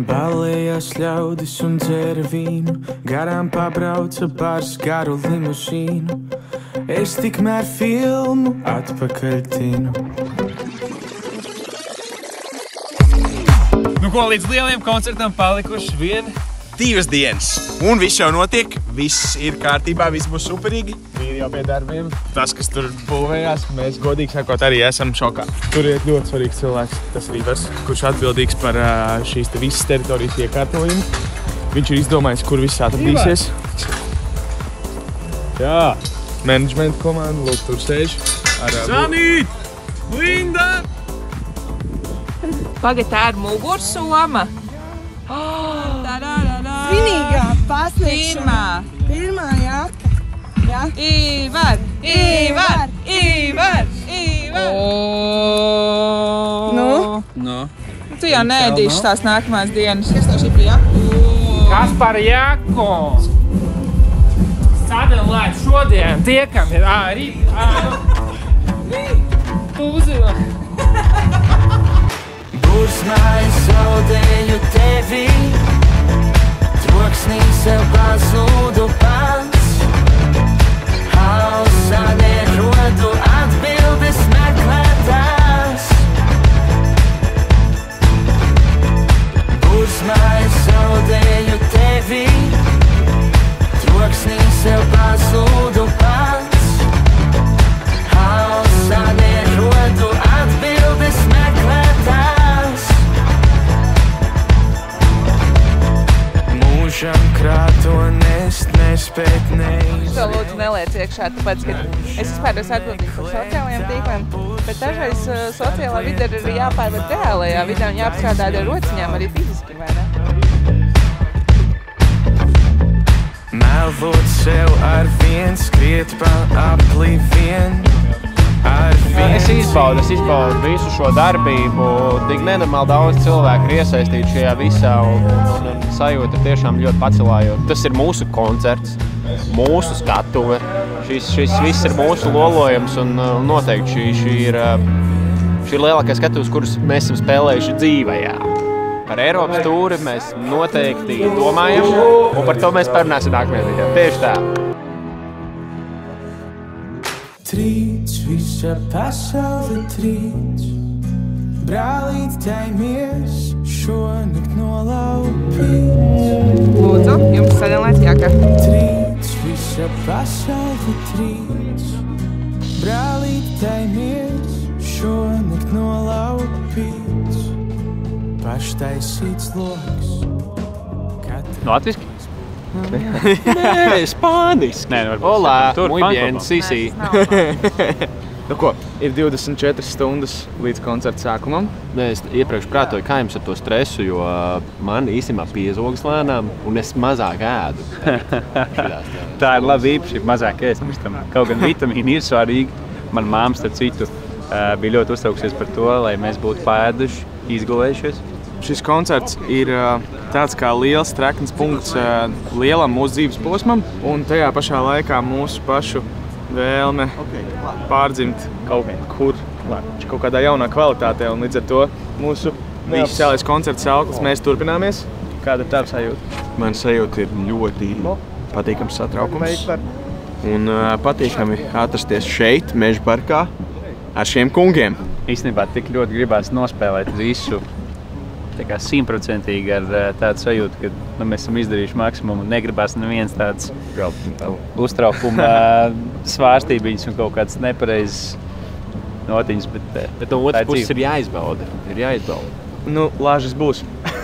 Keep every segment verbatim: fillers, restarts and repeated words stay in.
Balējās ļaudis un dzēra vīnu, garām pabrauca bars garu limuzīnu. Es tikmēr filmu atpakaļ tinu. Nu ko, līdz lieliem koncertam palikuši vien? Divas dienas. Un viss jau notiek, viss ir kārtībā, viss būs superīgi. Vīri jau pie darbiem. Tas, kas tur būvējās, mēs godīgi sakot arī esam šokā. Tur ir ļoti svarīgs cilvēks, tas Rībers, kurš atbildīgs par šīs te visas teritorijas iekārtojumu. Viņš ir izdomājis, kur viss atradīsies. Jā, menedžmenta komanda, lūk, tur sēž. Sanīt! Linda! Pagad, tā ir mugursoma. Svinīgā pasniegšana. Pirmā. Pirmā jaka. Jā. Ivar, Ivar, Ivar, Ivar. Nu? Nu? Tu jau neēdīši tās nākamās dienas. Kas tev šī par jaku? Kas par jaku? Sadalēt šodien tiekam ir arī. Uzila. Bursmai zaudēju tevi, troksnī sev pazūdu pats. Hausā nerodu atbildes meklētās. Bursmai zaudēju tevi, troksnī sev pazūdu pats. Hausā nerodu atbildes meklētās. Mūžam krāto nest, nespēt neiz. To lūdzu neliec iekšā, tāpēc, ka es vispār esmu atbildīgs par sociālajiem tīkliem, bet dažreiz uh, sociālā vide ir jāpārvērt reālajā vidē un jāapstrādā ar rociņām arī fiziski, vai ne? Melvot sev ar vien, skriet pa apli vien. Es izbaudu, es izbaudu visu šo darbību. Tik nenormāli daudz cilvēku ir iesaistīti šajā visā un, un, un sajūta tiešām ļoti pacelājot. Tas ir mūsu koncerts, mūsu skatuve. Šis, šis viss ir mūsu lolojums un, un noteikti šī, šī ir, šī ir lielākā skatuves, kuras mēs esam spēlējuši dzīvajā. Par Eiropas tūri mēs noteikti domājam un par to mēs parunāsim nākamajā video. Tieši tā. Trīc, visa pasaule trīc. Brālīt taimies, šonakt nolaupīts. Lūdzu, jums sadalēt jāka. Trīc, visa pasaule trīc. Brālīt taimies, šonakt nolaupīts. Paštaisīts loks. Latviski? Nē, spāniski. Nē, varbūt. Olā, muy bien, sisi. Nu ko, ir divdesmit četras stundas līdz koncerta sākumam. Es iepriekš prātoju, kā jums ar to stresu, jo man īstenībā piezogas lēnām un es mazāk ēdu. Tā ir laba īpašība, mazāk ēst. Kaut gan vitamīni ir svarīgi. Man māma, starp citu, bija ļoti uztraukusies par to, lai mēs būtu paēduši, izgulējušies. Šis koncerts ir tāds kā liels treknis punkts lielam mūsu dzīves posmam un tajā pašā laikā mūsu pašu vēlme pārdzimt kaut kur, kaut kādā jaunā kvalitātē un līdz ar to mūsu neoficiālais koncerts sauklis mēs turpināmies. Kāda ir tava sajūta? Man sajūta ir ļoti patīkams satraukums un patīkami atrasties šeit, Meža parkā, ar šiem kungiem. Īstenībā tik ļoti gribās nospēlēt visu tā kā simtprocentīgi ar tādu sajūtu, ka nu, mēs esam izdarījuši maksimumu un negribās neviens tāds uztraukuma svārstībiņas un kaut kāds nepareizs notiņas, bet, bet no otras puses ir jāizbauda, ir jāizbauda. Nu, lāžas būs.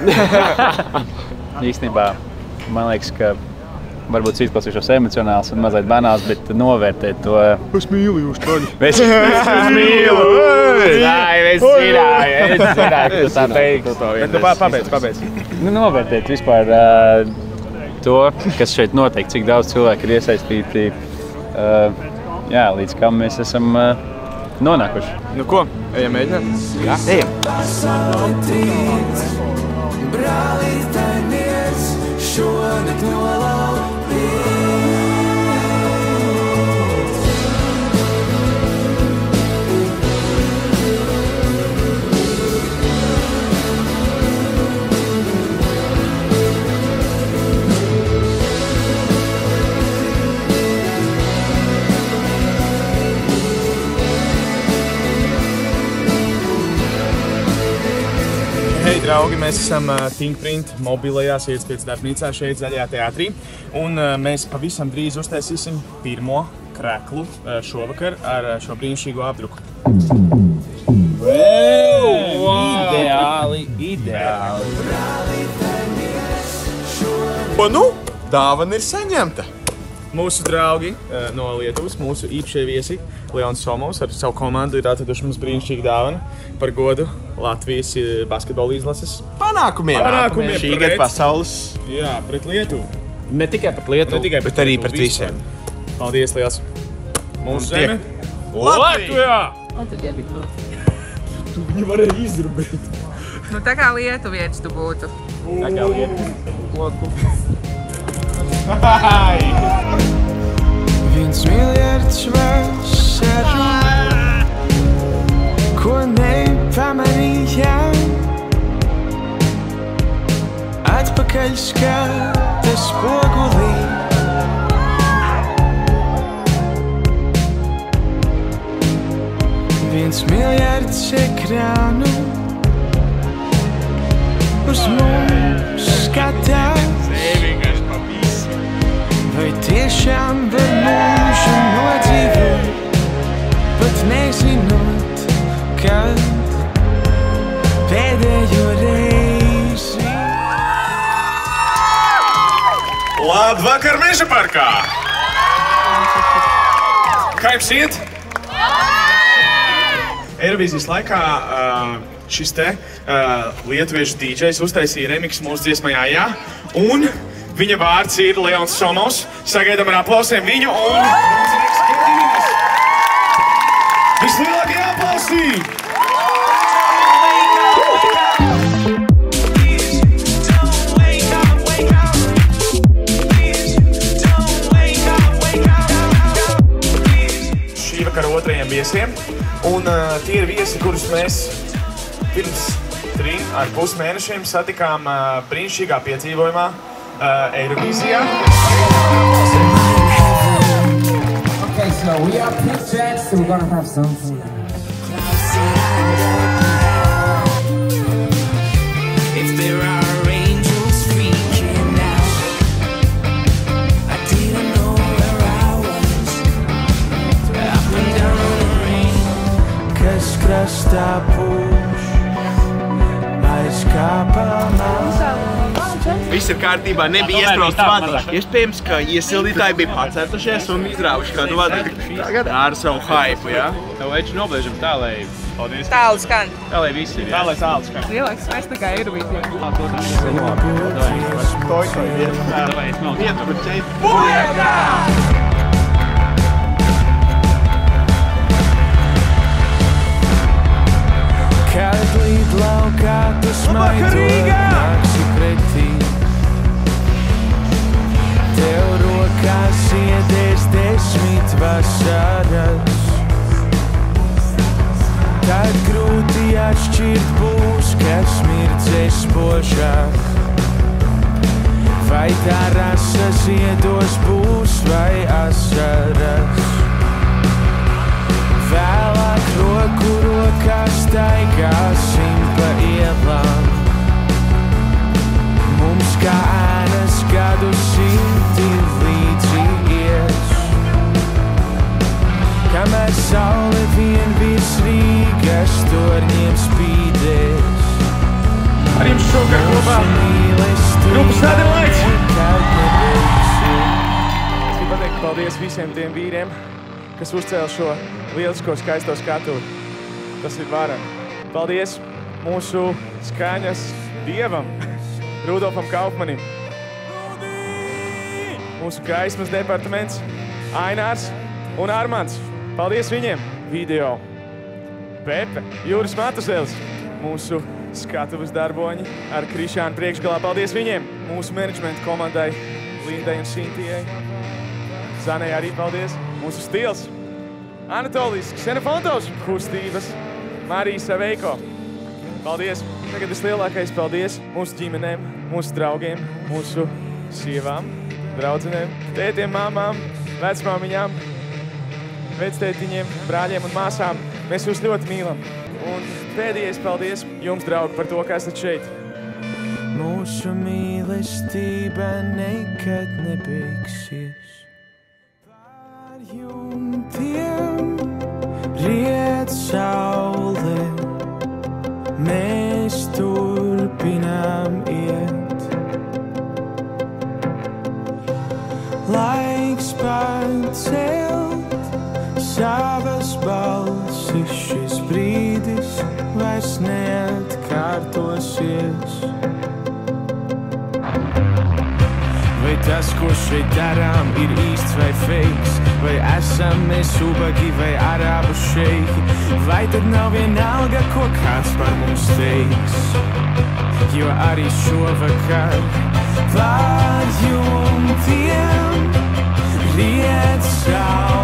Īstenībā, man liekas, ka varbūt izklausīšos emocionāls un mazliet banāls, bet novērtēt to... Es mīlu jūs taļi. Es mīlu! Nē, es zināju, es zināju, ka tu tā beigsi. Bet nu pabeidz, pabeidz. Nu, novērtēt vispār uh, to, kas šeit notiek, cik daudz cilvēku ir iesaistīti, uh, jā, līdz kam mēs esam uh, nonākuši. Nu ko, ejam mēģināt? Jā, ejam. Brālīt taimies, šonakt nolaupīts. draugi, mēs esam Thinkprint mobilajā sirdspējas darbnīcā šeit Zaļajā teātrī. Un mēs pavisam drīz uztaisīsim pirmo kreklu šovakar ar šo brīnišķīgo apdruku. Ideāli, ideāli. O, nu, dāvana ir saņemta. Mūsu draugi no Lietuvas, mūsu īpašie viesi, Leons Somovs ar savu komandu ir atraduši mums brīnišķīgu dāvanu par godu Latvijas basketbola izlases Panākumiem. Panākumiem Šī pret- gada pasaules. Jā, pret Lietuvu. Ne tikai par Lietuvu, Ne tikai bet arī pret visiem. Paldies liels. Mūsu tiek- zeme. Latvija! Viņi varēja izrubēt. Nu, tā kā lietuvietis tu būtu. Tā kā Lietuva. Viens miljards vasaru, ko nepamanījām. Atpakaļ skata spogulī. Viens miljards ekrānu uz mums skatās. Vai tiešām var mūžu nodzīvot, pat nezinot, kad pēdējo reizi. Labvakar Meža parkā! Kā jums iet? Eirovīzijas laikā uh, šis te uh, lietuviešu dīdžejs uztaisīja remix mūsu dziesmai Jā, un viņa vārds ir Leons Somovs. Sagaidām ar aplausiem viņu un mums ir ekskluzīvs. Vislielākie aplausi! Šī vakara otrajiem viesiem. Un uh, tie ir viesi, kurus mēs pirms trim ar pus mēnešiem satikām uh, brīnišķīgā piedzīvojumā uh, Eirovīzijā. Okay, so we are Pink Jacks, so we're gonna have some fun. If there are angels freaking out, I didn't know where I was. Up and down the rain, kas krastā pūš, aiz kāpamā. Viss ir kārtībā, nebija iestrausts vadus. Iespējams, ka iesildītāji bija pacentušies un izrāvuši kādu vadu. Tagad ar savu haipu, jā? Tev veči noblēžam tā, lai... Paldies. Tālu skan. Tā, lai visi ir, jā. Tā, lai tālu skan. Lielāks mēs tā kā Eirovīzijā. Toj, toj, viens. Davai, es nav. Vietu, kur čeit. Kad līd laukā tu smaidot, nāksi pretī. Tev rokās iedēs desmit vasaras. Tad grūti atšķirt būs, kas mirdzēs spožāk. Vai tā rasa ziedos būs vai asaras. Vēlāk roku rokā staigāsim pa ielām. Mums kā ēnas gadu simti līdzi ies. Kamēr saule vien virs Rīgas torņiem spīdēs. Ar jums šogad kopā grupas Sadelaits! Es gribu pateikt paldies visiem tiem vīriem, kas uzcēla šo lielisko skaisto skatuvi. Tas ir varam. Paldies mūsu skaņas dievam, Rudolfam Kaufmanim. Mūsu gaismas departaments, Ainārs un Armands. Paldies viņiem. Video. Pepe, Jūras Matusēls. Mūsu skatuves darboņi ar Krišānu priekšgalā. Paldies viņiem. Mūsu menedžmenta komandai, Lindai un Sintijai. Zanai arī paldies. Mūsu stils. Anatolijs Ksenofontovs, kustības, Marija Saveiko. Paldies! Tagad vislielākais paldies mūsu ģimenēm, mūsu draugiem, mūsu sievām, draudzenēm, tētiem, māmām, vecmāmiņām, vectētiņiem, brāļiem un māsām. Mēs jūs ļoti mīlam. Un pēdējais paldies jums, draugi, par to, ka esat šeit. mūsu mīlestība nekad nebeigsies. Pār jumtiem riet saule, mēs turpinām iet. Laiks pacelt savas balsis, šis brīdis vairs neatkārtosies. Vai tas, ko šeit darām, ir īsts vai feiks? Vai esam mēs ubagi vai arābu šeiki? Vai tad nav vienalga, ko kāds par mums teiks? Jo arī šovakar pār jumtiem riet saule.